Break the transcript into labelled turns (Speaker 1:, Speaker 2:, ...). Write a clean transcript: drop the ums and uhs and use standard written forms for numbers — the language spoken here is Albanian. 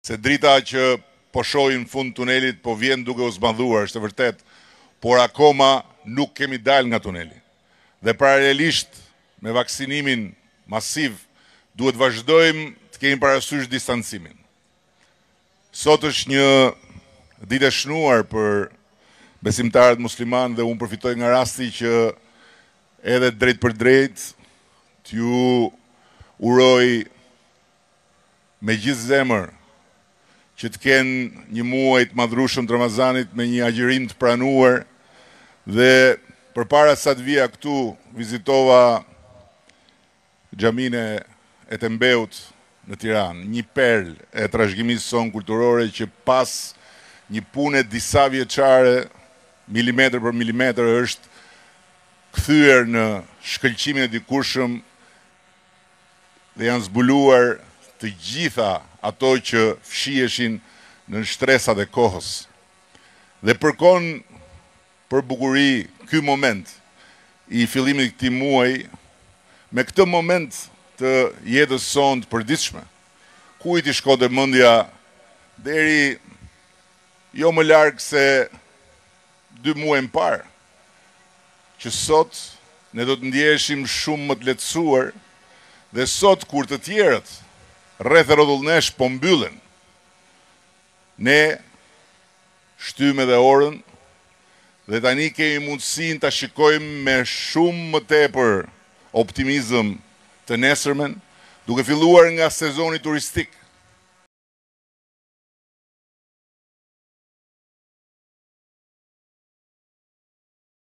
Speaker 1: se drita që po shohim fund tunelit po vjen duke u zmadhuar, është e vërtet, por akoma nuk kemi dalë nga tuneli. Dhe paralelisht me vaksinimin masiv, duhet vazhdojmë të kemi parasysh distancimin. Sot është një ditë e shënuar për besimtarët musliman dhe unë përfitoj nga rasti që edhe drejt për drejt t'ju uroj me gjithë zemër që të kenë një muaj të madhrueshëm të Ramazanit me një agjerim të pranuar dhe përpara sa të vija këtu vizitova xhaminë e Tembeut në Tiranë, një perl e trashëgimisë sonë kulturore që pas një pune disa vjeçare, milimetër për milimetër, është kthyer në shkëlqimin e dikurshëm dhe janë zbuluar të gjitha ato që fshiheshin në shtresat e kohës. Dhe përkon për bukuri ky moment i fillimit këtij muaji me këtë moment të jetës sonë të përditshme. Kujt i shkonte mendja deri jo më larg se 2 muaj më parë, që sot ne do të ndjeheshim shumë më të lehtësuar dhe sot kur të tjerët rreth rrotullnesh po mbyllen, ne shtym edhe orën dhe tani kemi mundësinë ta shikojmë me shumë më tepër optimizëm të nesërmen, duke filluar nga sezoni turistik.